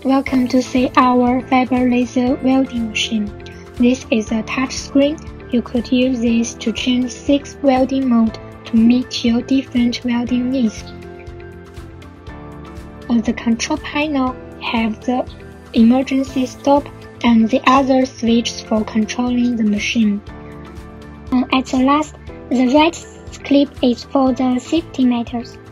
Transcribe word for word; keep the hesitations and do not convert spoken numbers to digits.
Welcome to see our fiber laser welding machine. This is a touch screen. You could use this to change six welding modes to meet your different welding needs. On the control panel, have the emergency stop and the other switches for controlling the machine. And at the last, the right clip is for the safety matters.